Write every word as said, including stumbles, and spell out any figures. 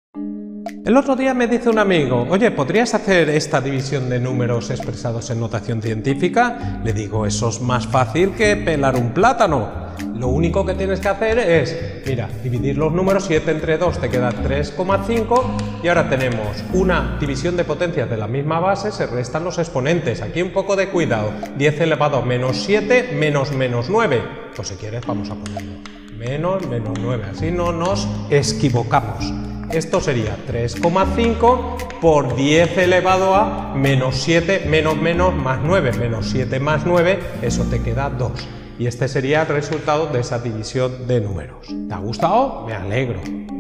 El otro día me dice un amigo, oye, ¿podrías hacer esta división de números expresados en notación científica? Le digo, eso es más fácil que pelar un plátano. Lo único que tienes que hacer es, mira, dividir los números, siete entre dos te queda tres coma cinco y ahora tenemos una división de potencias de la misma base, se restan los exponentes. Aquí un poco de cuidado, diez elevado a menos siete menos menos nueve. Pues si quieres vamos a ponerlo menos menos nueve, así no nos equivocamos. Esto sería tres coma cinco por diez elevado a menos siete menos menos más nueve, menos siete más nueve, eso te queda dos. Y este sería el resultado de esa división de números. ¿Te ha gustado? Me alegro.